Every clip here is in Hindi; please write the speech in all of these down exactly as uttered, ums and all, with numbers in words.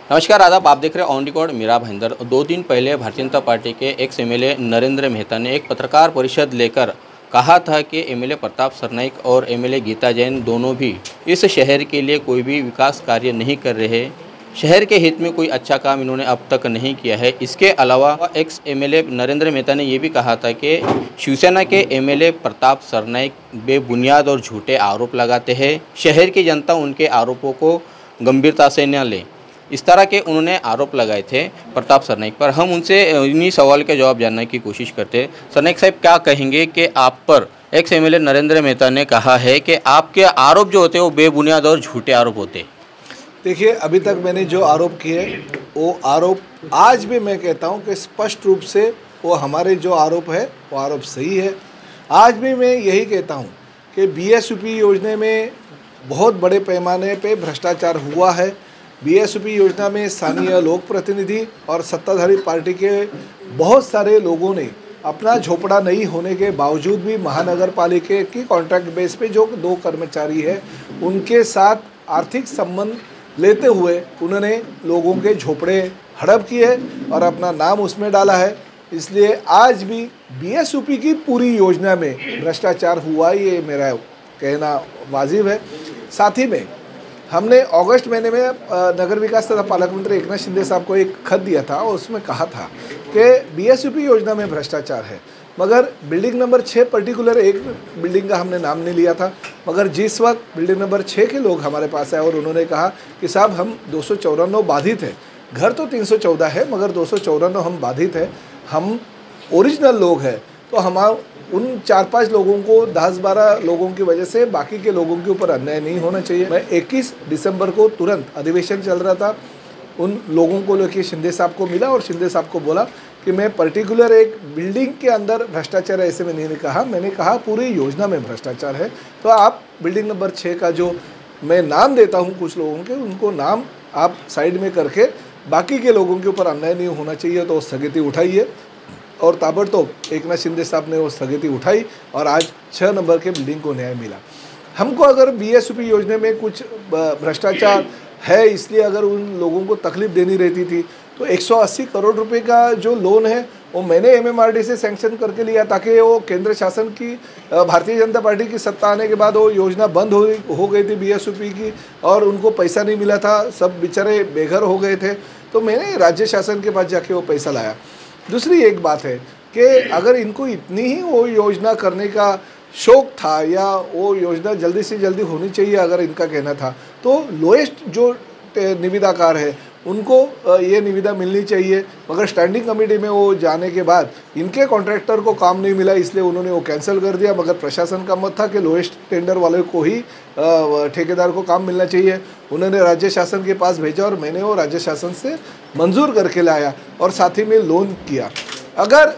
नमस्कार आदाब, आप देख रहे हैं ऑन रिकॉर्ड मीरा भाईंदर। दो दिन पहले भारतीय जनता पार्टी के एक्स एमएलए नरेंद्र मेहता ने एक पत्रकार परिषद लेकर कहा था कि एमएलए प्रताप सरनाईक और एमएलए गीता जैन दोनों भी इस शहर के लिए कोई भी विकास कार्य नहीं कर रहे। शहर के हित में कोई अच्छा काम इन्होंने अब तक नहीं किया है। इसके अलावा एक्स एमएलए नरेंद्र मेहता ने ये भी कहा था कि शिवसेना के एमएलए प्रताप सरनाईक बेबुनियाद और झूठे आरोप लगाते हैं। शहर की जनता उनके आरोपों को गंभीरता से न ले, इस तरह के उन्होंने आरोप लगाए थे प्रताप सरनाईक पर। हम उनसे इन्हीं सवाल के जवाब जानने की कोशिश करते हैं। सरनाईक साहब, क्या कहेंगे कि आप पर एक्स एमएलए नरेंद्र मेहता ने कहा है कि आपके आरोप जो होते हैं वो बेबुनियाद और झूठे आरोप होते हैं? देखिए, अभी तक मैंने जो आरोप किए वो आरोप आज भी मैं कहता हूं कि स्पष्ट रूप से वो हमारे जो आरोप है वो आरोप सही है। आज भी मैं यही कहता हूं कि बीएसयूपी योजना में बहुत बड़े पैमाने पे भ्रष्टाचार हुआ है। बीएसयूपी योजना में स्थानीय लोक प्रतिनिधि और सत्ताधारी पार्टी के बहुत सारे लोगों ने अपना झोपड़ा नहीं होने के बावजूद भी महानगर पालिका की कॉन्ट्रैक्ट बेस पे जो दो कर्मचारी है उनके साथ आर्थिक संबंध लेते हुए उन्होंने लोगों के झोपड़े हड़प किए और अपना नाम उसमें डाला है। इसलिए आज भी बीएसयूपी की पूरी योजना में भ्रष्टाचार हुआ, ये मेरा कहना वाजिब है। साथ ही में हमने अगस्त महीने में नगर विकास तथा पालक मंत्री एकनाथ शिंदे साहब को एक खत दिया था और उसमें कहा था कि बीएसयूपी योजना में भ्रष्टाचार है, मगर बिल्डिंग नंबर छः पर्टिकुलर एक बिल्डिंग का हमने नाम नहीं लिया था। मगर जिस वक्त बिल्डिंग नंबर छः के लोग हमारे पास आए और उन्होंने कहा कि साहब हम दो सौ चौरानवे बाधित है, घर तो तीन सौ चौदह है मगर दो सौ चौरानवे हम बाधित है, हम ओरिजिनल लोग हैं, तो हम उन चार पांच लोगों को दस बारह लोगों की वजह से बाकी के लोगों के ऊपर अन्याय नहीं होना चाहिए। मैं इक्कीस दिसंबर को तुरंत अधिवेशन चल रहा था, उन लोगों को लेकर शिंदे साहब को मिला और शिंदे साहब को बोला कि मैं पर्टिकुलर एक बिल्डिंग के अंदर भ्रष्टाचार है ऐसे में नहीं कहा, मैंने कहा पूरी योजना में भ्रष्टाचार है। तो आप बिल्डिंग नंबर छः का जो मैं नाम देता हूँ कुछ लोगों के, उनको नाम आप साइड में करके बाकी के लोगों के ऊपर अन्याय नहीं होना चाहिए तो स्थगिति उठाइए। और ताबड़तोब एकनाथ शिंदे साहब ने वो स्थगिति उठाई और आज छः नंबर के बिल्डिंग को न्याय मिला। हमको अगर बीएसयूपी योजना में कुछ भ्रष्टाचार है इसलिए अगर उन लोगों को तकलीफ देनी रहती थी तो एक सौ अस्सी करोड़ रुपए का जो लोन है वो मैंने एमएमआरडी से सैंक्शन करके लिया ताकि वो केंद्र शासन की भारतीय जनता पार्टी की सत्ता आने के बाद वो योजना बंद हो हो गई थी बीएसयूपी की और उनको पैसा नहीं मिला था, सब बेचारे बेघर हो गए थे, तो मैंने राज्य शासन के पास जाके वो पैसा लाया। दूसरी एक बात है कि अगर इनको इतनी ही वो योजना करने का शौक था या वो योजना जल्दी से जल्दी होनी चाहिए अगर इनका कहना था, तो लोएस्ट जो निविदाकार है उनको ये निविदा मिलनी चाहिए। मगर स्टैंडिंग कमेटी में वो जाने के बाद इनके कॉन्ट्रैक्टर को काम नहीं मिला इसलिए उन्होंने वो कैंसिल कर दिया। मगर प्रशासन का मत था कि लोएस्ट टेंडर वाले को ही ठेकेदार को काम मिलना चाहिए। उन्होंने राज्य शासन के पास भेजा और मैंने वो राज्य शासन से मंजूर करके लाया और साथ ही में लोन किया। अगर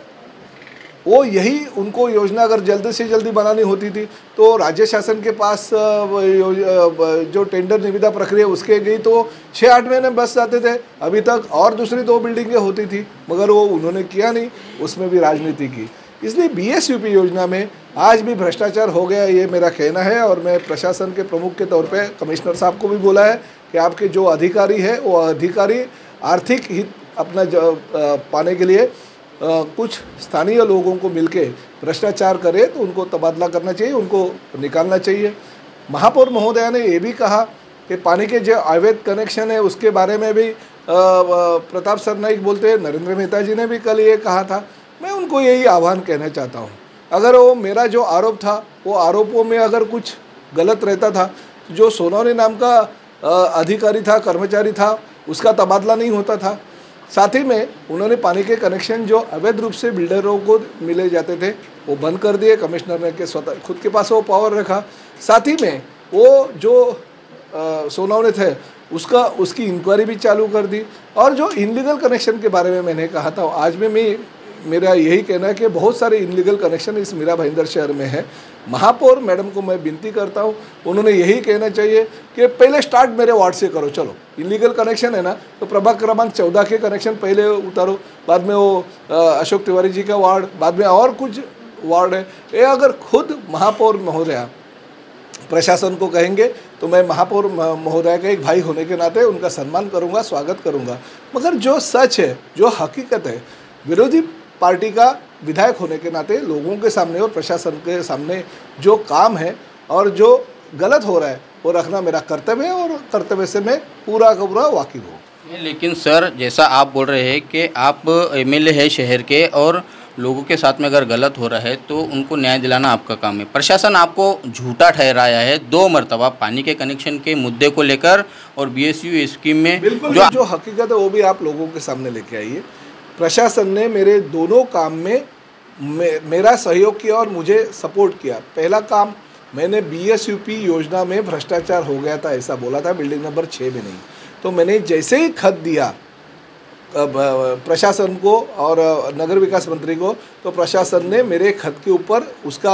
वो यही उनको योजना अगर जल्दी से जल्दी बनानी होती थी तो राज्य शासन के पास जो टेंडर निविदा प्रक्रिया उसके गई तो छः आठ महीने बस जाते थे, अभी तक और दूसरी दो बिल्डिंगें होती थी, मगर वो उन्होंने किया नहीं, उसमें भी राजनीति की। इसलिए बीएसयूपी योजना में आज भी भ्रष्टाचार हो गया, ये मेरा कहना है। और मैं प्रशासन के प्रमुख के तौर पर कमिश्नर साहब को भी बोला है कि आपके जो अधिकारी है वो अधिकारी आर्थिक हित अपना पाने के लिए Uh, कुछ स्थानीय लोगों को मिलके भ्रष्टाचार करे तो उनको तबादला करना चाहिए, उनको निकालना चाहिए। महापौर महोदया ने ये भी कहा कि पानी के जो अवैध कनेक्शन है उसके बारे में भी प्रताप सरनाईक बोलते हैं, नरेंद्र मेहता जी ने भी कल ये कहा था। मैं उनको यही आह्वान कहना चाहता हूँ, अगर वो मेरा जो आरोप था वो आरोपों में अगर कुछ गलत रहता था, जो सोनौने नाम का अधिकारी था, कर्मचारी था, उसका तबादला नहीं होता था। साथ ही में उन्होंने पानी के कनेक्शन जो अवैध रूप से बिल्डरों को मिले जाते थे वो बंद कर दिए, कमिश्नर ने के स्वतः खुद के पास वो पावर रखा। साथ ही में वो जो सोनौने थे उसका उसकी इंक्वायरी भी चालू कर दी। और जो इनलीगल कनेक्शन के बारे में मैंने कहा था, आज में मैं मेरा यही कहना है कि बहुत सारे इनलीगल कनेक्शन इस मीरा भाईंदर शहर में है। महापौर मैडम को मैं विनती करता हूँ, उन्होंने यही कहना चाहिए कि पहले स्टार्ट मेरे वार्ड से करो। चलो इनलीगल कनेक्शन है ना तो प्रभाग क्रमांक चौदह के कनेक्शन पहले उतारो, बाद में वो अशोक तिवारी जी का वार्ड, बाद में और कुछ वार्ड है। ये अगर खुद महापौर महोदया प्रशासन को कहेंगे तो मैं महापौर महोदय का एक भाई होने के नाते उनका सम्मान करूंगा, स्वागत करूंगा। मगर जो सच है, जो हकीकत है, विरोधी पार्टी का विधायक होने के नाते लोगों के सामने और प्रशासन के सामने जो काम है और जो गलत हो रहा है वो रखना मेरा कर्तव्य है और कर्तव्य से मैं पूरा का पूरा वाकिफ हूँ। लेकिन सर, जैसा आप बोल रहे हैं कि आप एमएलए है शहर के और लोगों के साथ में अगर गलत हो रहा है तो उनको न्याय दिलाना आपका काम है। प्रशासन आपको झूठा ठहराया है दो मरतबा पानी के कनेक्शन के मुद्दे को लेकर और बीएसयू स्कीम में। बिल्कुल, जो जो हकीकत है वो भी आप लोगों के सामने लेके आइए। प्रशासन ने मेरे दोनों काम में मे, मेरा सहयोग किया और मुझे सपोर्ट किया। पहला काम, मैंने बीएसयूपी योजना में भ्रष्टाचार हो गया था ऐसा बोला था, बिल्डिंग नंबर छः में नहीं। तो मैंने जैसे ही खत दिया प्रशासन को और नगर विकास मंत्री को, तो प्रशासन ने मेरे खत के ऊपर उसका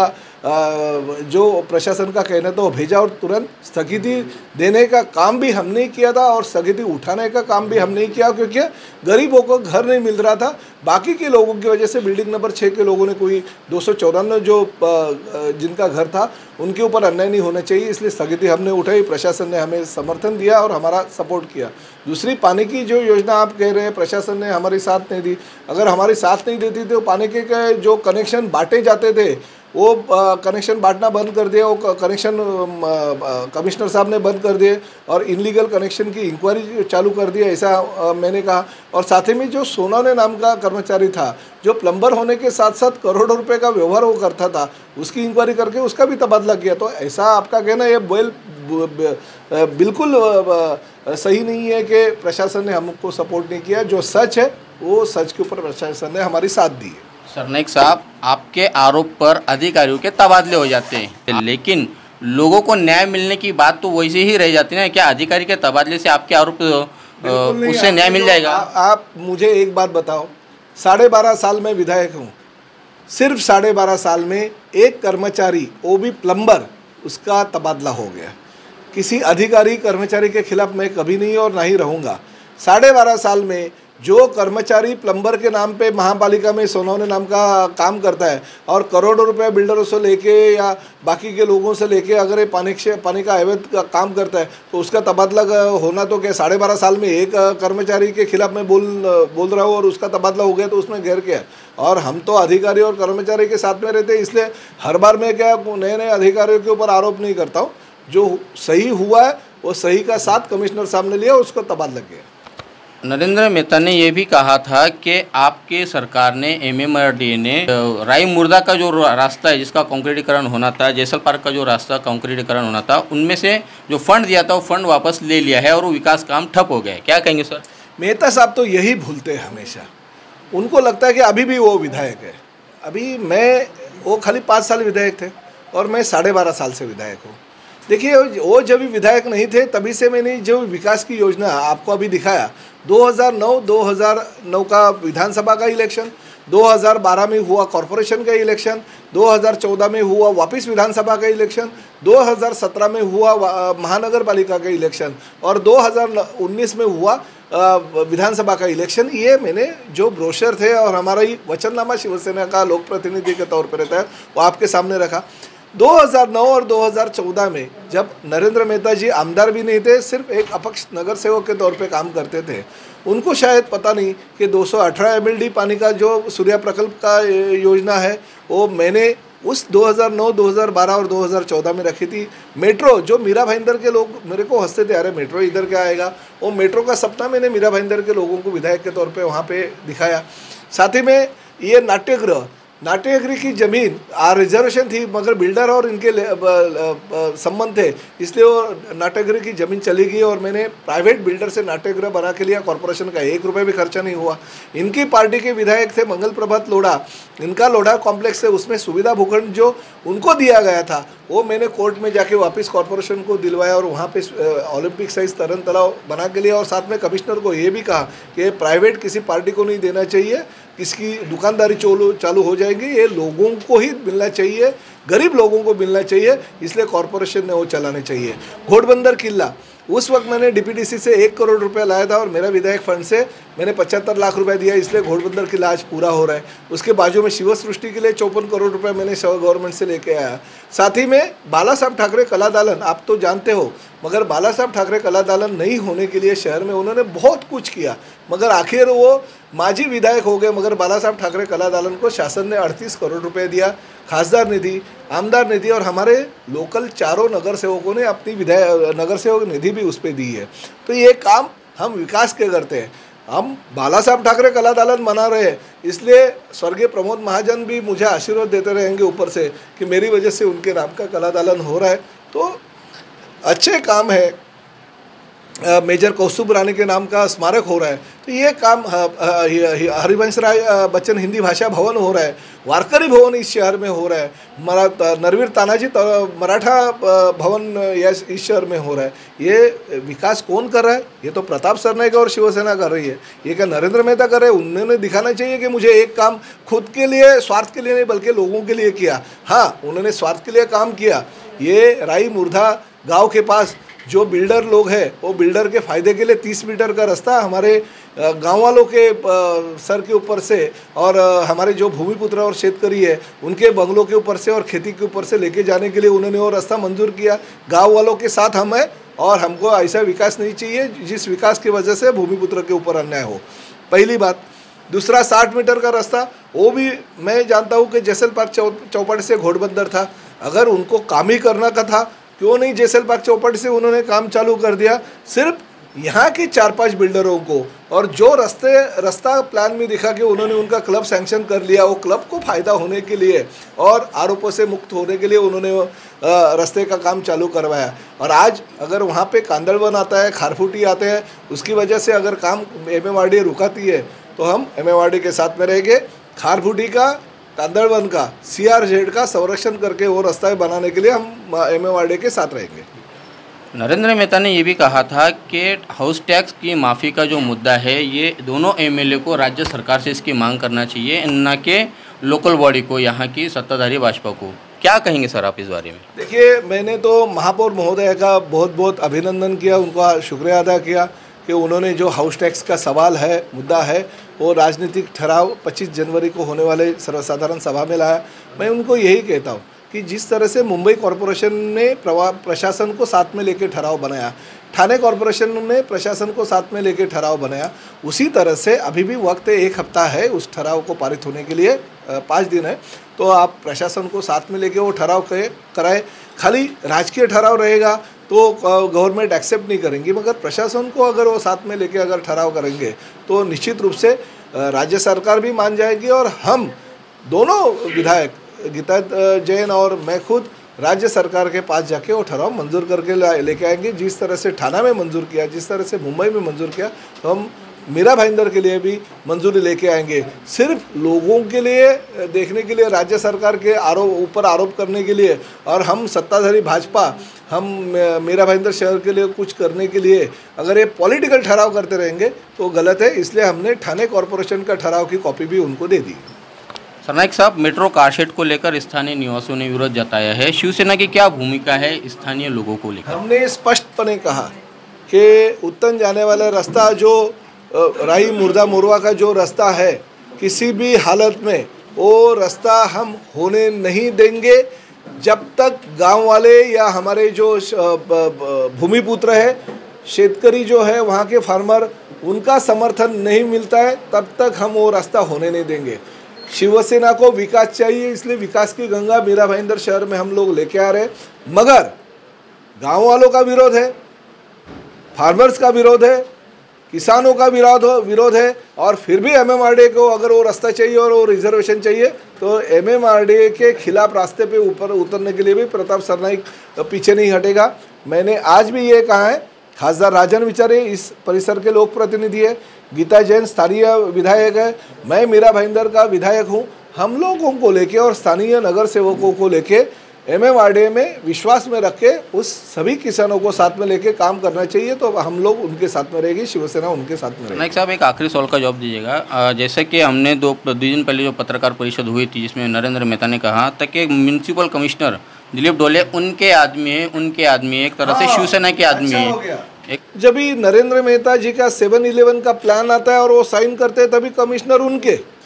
जो प्रशासन का कहना था वो भेजा और तुरंत स्थगिति देने का काम भी हमने किया था और स्थगिति उठाने का काम भी हमने किया, क्योंकि गरीबों को घर नहीं मिल रहा था। बाकी के लोगों की वजह से बिल्डिंग नंबर छः के लोगों ने कोई दो सौ चौरानवे जो जिनका घर था उनके ऊपर अन्याय नहीं होना चाहिए, इसलिए स्थगिति हमने उठाई। प्रशासन ने हमें समर्थन दिया और हमारा सपोर्ट किया। दूसरी, पानी की जो योजना आप कह रहे हैं प्रशासन ने हमारी साथ नहीं दी। अगर हमारी साथ नहीं देती तो पानी के जो कनेक्शन बांटे जाते थे वो कनेक्शन बांटना बंद कर दिया, वो कनेक्शन कमिश्नर साहब ने बंद कर दिए और इनलीगल कनेक्शन की इंक्वायरी चालू कर दी, ऐसा आ, मैंने कहा। और साथ ही में जो सोनाने नाम का कर्मचारी था जो प्लम्बर होने के साथ साथ करोड़ों रुपए का व्यवहार वो करता था, उसकी इंक्वायरी करके उसका भी तबादला किया। तो ऐसा आपका कहना ये बेल बिल्कुल सही नहीं है कि प्रशासन ने हमको सपोर्ट नहीं किया। जो सच है वो सच के ऊपर प्रशासन ने हमारी साथ दी है। सरनाइक साहब, आपके आरोप पर अधिकारियों के तबादले हो जाते हैं, लेकिन लोगों को न्याय मिलने की बात तो वैसे ही रह जाती है ना। क्या अधिकारी के तबादले से आपके आरोप उससे न्याय मिल जाएगा? आ, आप मुझे एक बात बताओ, साढ़े बारह साल में विधायक हूँ, सिर्फ साढ़े बारह साल में एक कर्मचारी वो भी प्लम्बर उसका तबादला हो गया। किसी अधिकारी कर्मचारी के खिलाफ मैं कभी नहीं और ना ही रहूँगा। साढ़े बारह साल में जो कर्मचारी प्लम्बर के नाम पे महापालिका में सोनौने नाम का काम करता है और करोड़ों रुपए बिल्डरों से लेके या बाकी के लोगों से लेके अगर ये पानी पानी का अवैध का काम करता है तो उसका तबादला होना तो क्या साढ़े बारह साल में एक कर्मचारी के खिलाफ मैं बोल बोल रहा हूँ और उसका तबादला हो गया तो उसमें गैर क्या है। और हम तो अधिकारी और कर्मचारी के साथ में रहते हैं, इसलिए हर बार मैं क्या नए नए अधिकारियों के ऊपर आरोप नहीं करता हूँ। जो सही हुआ है वो सही का साथ कमिश्नर साहब ने लिया, उसको तबादला किया। नरेंद्र मेहता ने यह भी कहा था कि आपके सरकार ने एमएमआरडी ने राई मुर्दा का जो रास्ता है जिसका कंक्रीटीकरण होना था, जैसल पार्क का जो रास्ता कंक्रीटीकरण होना था, उनमें से जो फंड दिया था वो फंड वापस ले लिया है और वो विकास काम ठप हो गए। क्या कहेंगे सर? मेहता साहब तो यही भूलते हैं हमेशा। उनको लगता है कि अभी भी वो विधायक है। अभी मैं वो खाली पाँच साल विधायक थे और मैं साढ़े बारह साल से विधायक हूँ। देखिए, वो जब भी विधायक नहीं थे तभी से मैंने जो विकास की योजना आपको अभी दिखाया, दो हज़ार नौ दो हज़ार नौ का विधानसभा का इलेक्शन, दो हज़ार बारह में हुआ कॉरपोरेशन का इलेक्शन, दो हज़ार चौदह में हुआ वापस विधानसभा का इलेक्शन, दो हज़ार सत्रह में हुआ महानगर पालिका का इलेक्शन और दो हज़ार उन्नीस में हुआ विधानसभा का इलेक्शन। ये मैंने जो ब्रोशर थे और हमारा ही वचननामा शिवसेना का लोक प्रतिनिधि के तौर पर रहता है वो आपके सामने रखा। दो हज़ार नौ और दो हज़ार चौदह में जब नरेंद्र मेहता जी आमदार भी नहीं थे, सिर्फ एक अपक्ष नगर सेवक के तौर पे काम करते थे, उनको शायद पता नहीं कि दो सौ अठारह एम एल डी पानी का जो सूर्या प्रकल्प का योजना है वो मैंने उस दो हज़ार नौ, दो हज़ार बारह और दो हज़ार चौदह में रखी थी। मेट्रो जो मीरा भाईंदर के लोग मेरे को हंसते थे, अरे मेट्रो इधर क्या आएगा, वो मेट्रो का सपना मैंने मीरा भाईंदर के लोगों को विधायक के तौर पर वहाँ पर दिखाया। साथ ही में ये नाट्यगृह नाट्यगृह की ज़मीन रिजर्वेशन थी मगर बिल्डर और इनके संबंध थे, इसलिए वो नाट्यगृह की ज़मीन चली गई और मैंने प्राइवेट बिल्डर से नाट्यगृह बना के लिया। कॉरपोरेशन का एक रुपये भी खर्चा नहीं हुआ। इनकी पार्टी के विधायक थे मंगल प्रभात लोढ़ा, इनका लोढ़ा कॉम्प्लेक्स है, उसमें सुविधा भूखंड जो उनको दिया गया था वो मैंने कोर्ट में जाके वापस कॉरपोरेशन को दिलवाया और वहाँ पे ओलंपिक साइज तरन तालाब बना के लिया। और साथ में कमिश्नर को ये भी कहा कि प्राइवेट किसी पार्टी को नहीं देना चाहिए, किसकी दुकानदारी चालू चालू हो जाएगी, ये लोगों को ही मिलना चाहिए, गरीब लोगों को मिलना चाहिए, इसलिए कॉरपोरेशन ने वो चलाने चाहिए। घोड़बंदर किला उस वक्त मैंने डीपीडीसी से एक करोड़ रुपए लाया था और मेरा विधायक फंड से मैंने पचहत्तर लाख रुपए दिया, इसलिए घोड़बंदर किला आज पूरा हो रहा है। उसके बाजू में शिव सृष्टि के लिए चौपन करोड़ रुपए मैंने गवर्नमेंट से लेके आया। साथ ही में बाला साहब ठाकरे कला दालन, आप तो जानते हो मगर बाला साहब ठाकरे कला दालन नहीं होने के लिए शहर में उन्होंने बहुत कुछ किया, मगर आखिर वो माजी विधायक हो गए। मगर बाला साहब ठाकरे कला दालन को शासन ने अड़तीस करोड़ रुपए दिया, खासदार निधि, आमदार निधि, और हमारे लोकल चारों नगर सेवकों ने अपनी विधायक नगर सेवक निधि भी उस पर दी है। तो ये काम हम विकास के करते हैं। हम बाला साहब ठाकरे कला दालन मना रहे हैं, इसलिए स्वर्गीय प्रमोद महाजन भी मुझे आशीर्वाद देते रहेंगे ऊपर से कि मेरी वजह से उनके नाम का कला दालन हो रहा है। तो अच्छे काम है। आ, मेजर कौस्तुभ रानी के नाम का स्मारक हो रहा है, तो ये काम हरिवंश राय बच्चन हिंदी भाषा भवन हो रहा है, वारकरी भवन इस शहर में हो रहा है, मरा नरवीर तानाजी मराठा भवन इस शहर में हो रहा है। ये विकास कौन कर रहा है? ये तो प्रताप सरनाईक और शिवसेना कर रही है। ये क्या नरेंद्र मेहता कर रहे हैं? उन्होंने दिखाना चाहिए कि मुझे एक काम खुद के लिए, स्वार्थ के लिए नहीं बल्कि लोगों के लिए किया। हाँ, उन्होंने स्वार्थ के लिए काम किया। ये राई मुर्धा गाँव के पास जो बिल्डर लोग हैं, वो बिल्डर के फ़ायदे के लिए तीस मीटर का रास्ता हमारे गांव वालों के सर के ऊपर से, और हमारे जो भूमिपुत्र और शेतकरी है उनके बंगलों के ऊपर से और खेती के ऊपर से लेके जाने के लिए उन्होंने वो रास्ता मंजूर किया। गांव वालों के साथ हम हैं, और हमको ऐसा विकास नहीं चाहिए जिस विकास की वजह से भूमिपुत्र के ऊपर अन्याय हो। पहली बात। दूसरा, साठ मीटर का रास्ता, वो भी मैं जानता हूँ कि जैसल पार्क चौ चौपाटी से घोड़बंदर था। अगर उनको काम ही करना का था, क्यों नहीं जैसल पार्क चौपाटी से उन्होंने काम चालू कर दिया? सिर्फ यहाँ के चार पांच बिल्डरों को, और जो रास्ते रास्ता प्लान में दिखा कि उन्होंने उनका क्लब सैंक्शन कर लिया, वो क्लब को फ़ायदा होने के लिए और आरोपों से मुक्त होने के लिए उन्होंने रास्ते का काम चालू करवाया। और आज अगर वहाँ पे कांदड़वन आता है, खारफूटी आते हैं, उसकी वजह से अगर काम एम एम आर डी रुकाती है तो हम एम एम आर डी के साथ में रहेंगे। खारफूटी का, कांदड़वन का, सी आर जेड का संरक्षण करके वो रास्ता बनाने के लिए हम एम एम आर डी के साथ रहेंगे। नरेंद्र मेहता ने ये भी कहा था कि हाउस टैक्स की माफ़ी का जो मुद्दा है, ये दोनों एम एल ए को राज्य सरकार से इसकी मांग करना चाहिए, न कि लोकल बॉडी को, यहाँ की सत्ताधारी भाजपा को। क्या कहेंगे सर आप इस बारे में? देखिए, मैंने तो महापौर महोदय का बहुत बहुत अभिनंदन किया, उनका शुक्रिया अदा किया कि उन्होंने जो हाउस टैक्स का सवाल है, मुद्दा है, वो राजनीतिक ठहराव पच्चीस जनवरी को होने वाले सर्वसाधारण सभा में लाया। मैं उनको यही कहता हूँ कि जिस तरह से मुंबई कॉरपोरेशन ने प्रशासन को साथ में लेकर ठहराव बनाया, ठाणे कॉरपोरेशन ने प्रशासन को साथ में लेकर ठहराव बनाया, उसी तरह से अभी भी वक्त एक हफ्ता है उस ठहराव को पारित होने के लिए, पाँच दिन है, तो आप प्रशासन को साथ में लेके वो ठहराव कराए। खाली राजकीय ठहराव रहेगा तो गवर्नमेंट एक्सेप्ट नहीं करेंगी, मगर प्रशासन को अगर वो साथ में लेके अगर ठहराव करेंगे तो निश्चित रूप से राज्य सरकार भी मान जाएगी, और हम दोनों विधायक गीता जैन और मैं खुद राज्य सरकार के पास जाके वो ठहराव मंजूर करके लेके आएंगे। जिस तरह से ठाणा में मंजूर किया, जिस तरह से मुंबई में मंजूर किया, तो हम मीरा भाईंदर के लिए भी मंजूरी लेके आएंगे। सिर्फ लोगों के लिए देखने के लिए, राज्य सरकार के आरोप ऊपर आरोप करने के लिए, और हम सत्ताधारी भाजपा, हम मीरा भाईंदर शहर के लिए कुछ करने के लिए अगर ये पॉलिटिकल ठहराव करते रहेंगे तो गलत है। इसलिए हमने ठाणे कॉरपोरेशन का ठहराव की कॉपी भी उनको दे दी। सरनाईक साहब, मेट्रो कारशेड को लेकर स्थानीय निवासियों ने विरोध जताया है, शिवसेना की क्या भूमिका है स्थानीय लोगों को लेकर? हमने स्पष्टपणे कहा कि उत्तन जाने वाला रास्ता, जो राई मुर्दा मोरवा का जो रास्ता है, किसी भी हालत में वो रास्ता हम होने नहीं देंगे जब तक गांव वाले या हमारे जो भूमिपुत्र है, शेतकरी जो है, वहाँ के फार्मर, उनका समर्थन नहीं मिलता है, तब तक हम वो रास्ता होने नहीं देंगे। शिवसेना को विकास चाहिए, इसलिए विकास की गंगा मीरा भाईंदर शहर में हम लोग लेके आ रहे हैं, मगर गांव वालों का विरोध है, फार्मर्स का विरोध है, किसानों का विरोध विरोध है, और फिर भी एमएमआरडीए को अगर वो रास्ता चाहिए और वो रिजर्वेशन चाहिए तो एमएमआरडीए के खिलाफ रास्ते पे ऊपर उतरने के लिए भी प्रताप सरनाईक पीछे नहीं हटेगा। मैंने आज भी ये कहा है, खासदार राजन विचारे इस परिसर के लोक प्रतिनिधि है, गीता जैन स्थानीय विधायक है, मैं मीरा भाईंदर का विधायक हूँ। हम लोगों को लेके और स्थानीय नगर सेवकों को लेके एमएमआरडीए में विश्वास में रख के उस सभी किसानों को साथ में लेके काम करना चाहिए, तो हम लोग उनके साथ में रहेगी, शिवसेना उनके साथ में रहेगी। नाइक साहब, एक आखिरी सवाल का जवाब दीजिएगा। जैसे कि हमने दो दो दिन पहले जो पत्रकार परिषद हुई थी, जिसमें नरेंद्र मेहता ने कहा था कि म्यूनसिपल कमिश्नर दिलीप डोले उनके आदमी है, उनके आदमी है, एक तरह से शिवसेना के आदमी है। एक जब भी नरेंद्र मेहता जी का सेवन इलेवन का प्लान आता है और वो साइन करते हैं, तभी कमिश्नर उनके,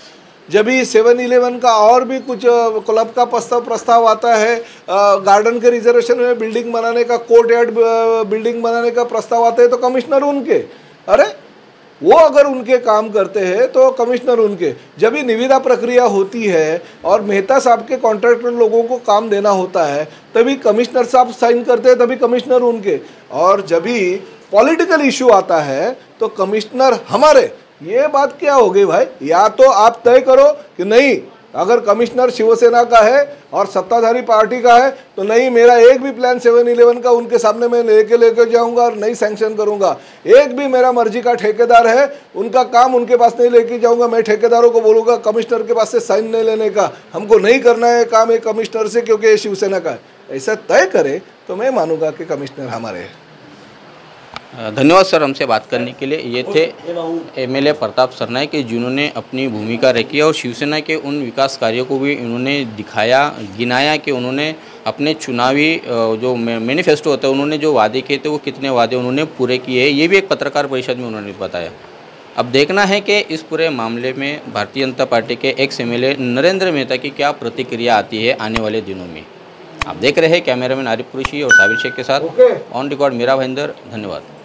जब भी सेवन इलेवन का और भी कुछ क्लब का प्रस्ताव प्रस्ताव आता है, गार्डन के रिजर्वेशन में बिल्डिंग बनाने का, कोर्ट यार्ड बिल्डिंग बनाने का प्रस्ताव आता है तो कमिश्नर उनके, अरे वो अगर उनके काम करते हैं तो कमिश्नर उनके। जब भी निविदा प्रक्रिया होती है और मेहता साहब के कॉन्ट्रैक्टर लोगों को काम देना होता है तभी कमिश्नर साहब साइन करते हैं, तभी कमिश्नर उनके। और जब भी पॉलिटिकल इशू आता है तो कमिश्नर हमारे। ये बात क्या हो गई भाई? या तो आप तय करो कि नहीं, अगर कमिश्नर शिवसेना का है और सत्ताधारी पार्टी का है तो नहीं, मेरा एक भी प्लान सेवन इलेवन का उनके सामने मैं लेके लेके जाऊंगा और नहीं सैंक्शन करूंगा। एक भी मेरा मर्जी का ठेकेदार है, उनका काम उनके पास नहीं लेके जाऊंगा। मैं ठेकेदारों को बोलूंगा कमिश्नर के पास से साइन नहीं लेने का, हमको नहीं करना है काम एक कमिश्नर से क्योंकि ये शिवसेना का है। ऐसा तय करे तो मैं मानूंगा कि कमिश्नर हमारे हैं। धन्यवाद सर हमसे बात करने के लिए। ये थे एमएलए प्रताप सरनाइक जिन्होंने अपनी भूमिका रखी और शिवसेना के उन विकास कार्यों को भी इन्होंने दिखाया, गिनाया कि उन्होंने अपने चुनावी जो मैनिफेस्टो होता है उन्होंने जो वादे किए थे वो कितने वादे उन्होंने पूरे किए हैं, ये भी एक पत्रकार परिषद में उन्होंने बताया। अब देखना है कि इस पूरे मामले में भारतीय जनता पार्टी के एक्स एमएलए नरेंद्र मेहता की क्या प्रतिक्रिया आती है आने वाले दिनों में। आप देख रहे हैं कैमरामैन आरिफ कुरैशी और साबिर शेख के साथ ऑन रिकॉर्ड मीरा भाईंदर। धन्यवाद।